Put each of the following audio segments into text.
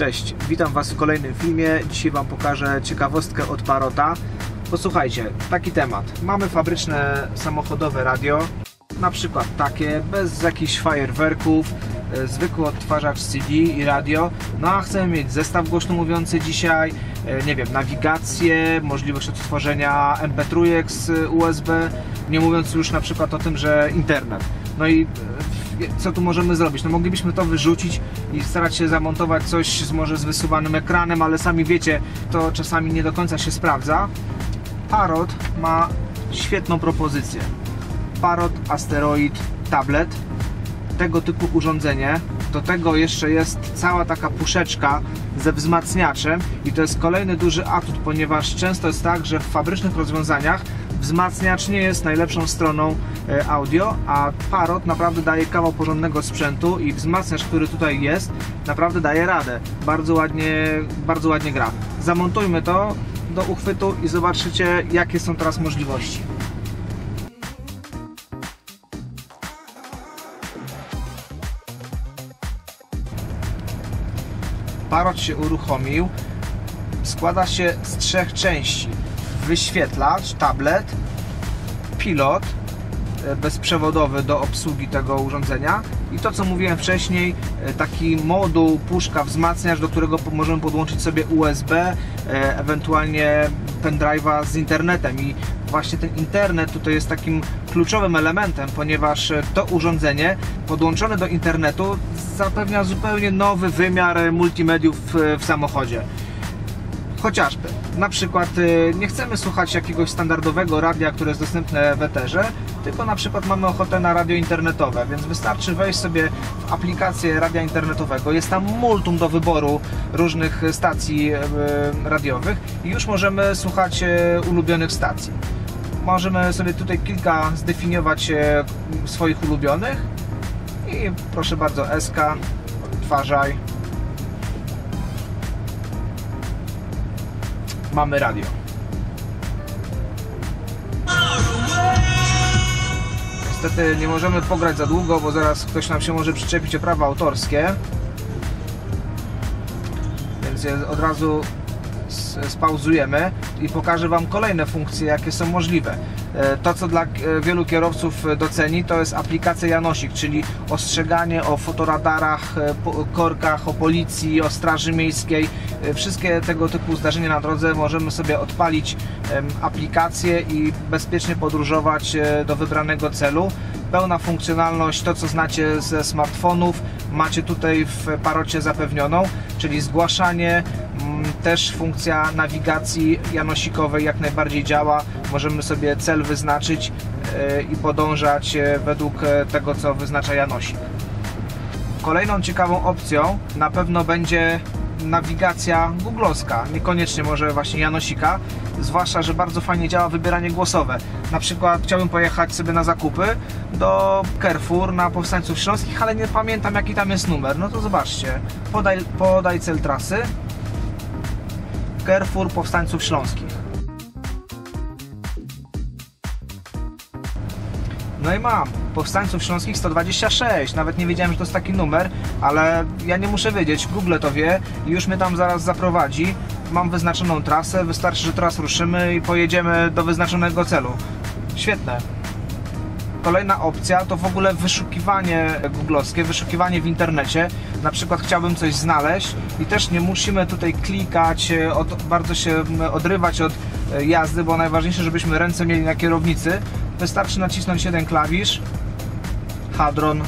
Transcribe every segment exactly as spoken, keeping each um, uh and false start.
Cześć, witam Was w kolejnym filmie. Dzisiaj Wam pokażę ciekawostkę od Parrota. Posłuchajcie, taki temat. Mamy fabryczne samochodowe radio, na przykład takie, bez jakichś fajerwerków, zwykły odtwarzacz C D i radio. No a chcemy mieć zestaw głośno mówiący dzisiaj, nie wiem, nawigację, możliwość odtworzenia M P trzy z U S B, nie mówiąc już na przykład o tym, że internet. No i co tu możemy zrobić? No moglibyśmy to wyrzucić i starać się zamontować coś z, może z wysuwanym ekranem, ale sami wiecie, to czasami nie do końca się sprawdza. Parrot ma świetną propozycję. Parrot Asteroid Tablet. Tego typu urządzenie. Do tego jeszcze jest cała taka puszeczka ze wzmacniaczem i to jest kolejny duży atut, ponieważ często jest tak, że w fabrycznych rozwiązaniach wzmacniacz nie jest najlepszą stroną audio, a Parrot naprawdę daje kawał porządnego sprzętu i wzmacniacz, który tutaj jest, naprawdę daje radę. Bardzo ładnie, bardzo ładnie gra. Zamontujmy to do uchwytu i zobaczycie, jakie są teraz możliwości. Parrot się uruchomił. Składa się z trzech części. Wyświetlacz, tablet, pilot bezprzewodowy do obsługi tego urządzenia i to, co mówiłem wcześniej, taki moduł, puszka, wzmacniacz, do którego możemy podłączyć sobie U S B, ewentualnie pendrive'a z internetem. I właśnie ten internet tutaj jest takim kluczowym elementem, ponieważ to urządzenie podłączone do internetu zapewnia zupełnie nowy wymiar multimediów w, w samochodzie. Chociażby, na przykład nie chcemy słuchać jakiegoś standardowego radia, które jest dostępne w eterze, tylko na przykład mamy ochotę na radio internetowe, więc wystarczy wejść sobie w aplikację radia internetowego. Jest tam multum do wyboru różnych stacji radiowych i już możemy słuchać ulubionych stacji. Możemy sobie tutaj kilka zdefiniować swoich ulubionych i proszę bardzo, S K, odtwarzaj. Mamy radio. Niestety nie możemy pograć za długo, bo zaraz ktoś nam się może przyczepić o prawa autorskie. Więc je od razu spauzujemy i pokażę Wam kolejne funkcje, jakie są możliwe. To, co dla wielu kierowców doceni, to jest aplikacja Janosik, czyli ostrzeganie o fotoradarach, korkach, o policji, o straży miejskiej. Wszystkie tego typu zdarzenia na drodze możemy sobie odpalić aplikację i bezpiecznie podróżować do wybranego celu. Pełna funkcjonalność, to co znacie ze smartfonów, macie tutaj w Parrocie zapewnioną, czyli zgłaszanie, też funkcja nawigacji janosikowej jak najbardziej działa. Możemy sobie cel wyznaczyć i podążać według tego, co wyznacza janosik. Kolejną ciekawą opcją na pewno będzie nawigacja googlowska, niekoniecznie może właśnie janosika, zwłaszcza, że bardzo fajnie działa wybieranie głosowe. Na przykład chciałbym pojechać sobie na zakupy do Carrefour na Powstańców Śląskich, ale nie pamiętam, jaki tam jest numer. No to zobaczcie, podaj, podaj cel trasy, Carrefour Powstańców Śląskich. No i mam Powstańców Śląskich sto dwadzieścia sześć. Nawet nie wiedziałem, że to jest taki numer, ale ja nie muszę wiedzieć, Google to wie i już mnie tam zaraz zaprowadzi. Mam wyznaczoną trasę, wystarczy, że teraz ruszymy i pojedziemy do wyznaczonego celu. Świetne. Kolejna opcja to w ogóle wyszukiwanie googlowskie, wyszukiwanie w internecie. Na przykład chciałbym coś znaleźć i też nie musimy tutaj klikać, od, bardzo się odrywać od jazdy, bo najważniejsze, żebyśmy ręce mieli na kierownicy. Wystarczy nacisnąć jeden klawisz, Hadron.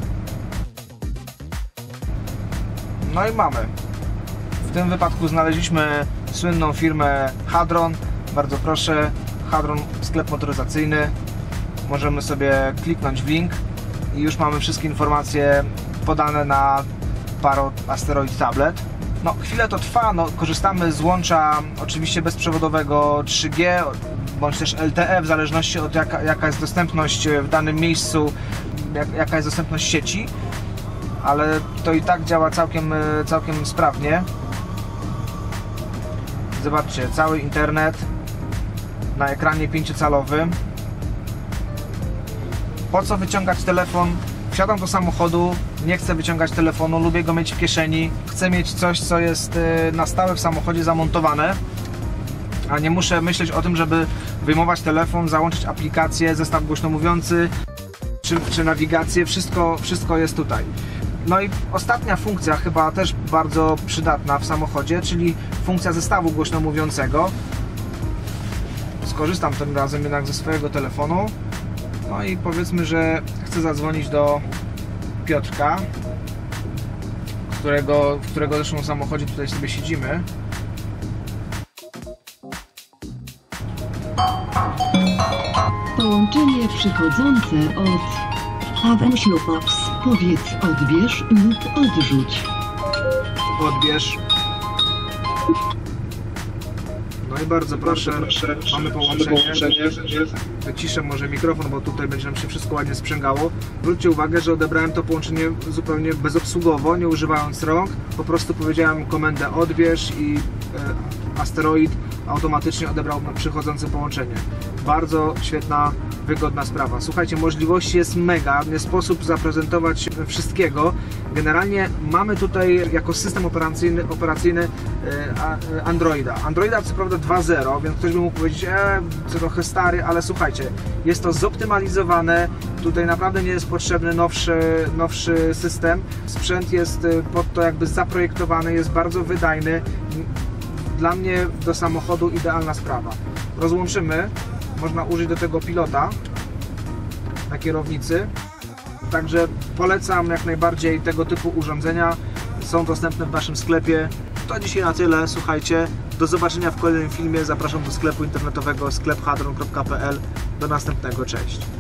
No i mamy. W tym wypadku znaleźliśmy słynną firmę Hadron. Bardzo proszę, Hadron, sklep motoryzacyjny. Możemy sobie kliknąć w link i już mamy wszystkie informacje podane na Parrot Asteroid Tablet. No, chwilę to trwa, no, korzystamy z łącza oczywiście bezprzewodowego trzy G bądź też L T E, w zależności od jaka, jaka jest dostępność w danym miejscu, jak, jaka jest dostępność sieci, ale to i tak działa całkiem, całkiem sprawnie. Zobaczcie, cały internet na ekranie pięciocalowym. Po co wyciągać telefon? Wsiadam do samochodu, nie chcę wyciągać telefonu, lubię go mieć w kieszeni, chcę mieć coś, co jest na stałe w samochodzie zamontowane, a nie muszę myśleć o tym, żeby wyjmować telefon, załączyć aplikację, zestaw głośnomówiący czy, czy nawigację, wszystko, wszystko jest tutaj. No i ostatnia funkcja, chyba też bardzo przydatna w samochodzie, czyli funkcja zestawu głośnomówiącego. Skorzystam tym razem jednak ze swojego telefonu. No i powiedzmy, że chcę zadzwonić do Piotrka, którego, w którego zresztą samochodzie tutaj sobie siedzimy. Połączenie przychodzące od Havensiu Box. Powiedz odbierz lub odrzuć. Odbierz. No i bardzo proszę, proszę mamy połączenie. Wyciszę może mikrofon, bo tutaj będzie nam się wszystko ładnie sprzęgało. Zwróćcie uwagę, że odebrałem to połączenie zupełnie bezobsługowo, nie używając rąk. Po prostu powiedziałem komendę odbierz i e, asteroid automatycznie odebrał przychodzące połączenie. Bardzo świetna, wygodna sprawa. Słuchajcie, możliwości jest mega, nie sposób zaprezentować wszystkiego. Generalnie mamy tutaj jako system operacyjny, operacyjny Androida. Androida co prawda dwa zero, więc ktoś by mógł powiedzieć, e, co trochę stary, ale słuchajcie, jest to zoptymalizowane, tutaj naprawdę nie jest potrzebny nowszy, nowszy system. Sprzęt jest pod to jakby zaprojektowany, jest bardzo wydajny. Dla mnie do samochodu idealna sprawa. Rozłączymy, można użyć do tego pilota na kierownicy. Także polecam jak najbardziej tego typu urządzenia. Są dostępne w naszym sklepie. To dzisiaj na tyle. Słuchajcie, do zobaczenia w kolejnym filmie. Zapraszam do sklepu internetowego sklep hadron kropka p l. Do następnego. Cześć.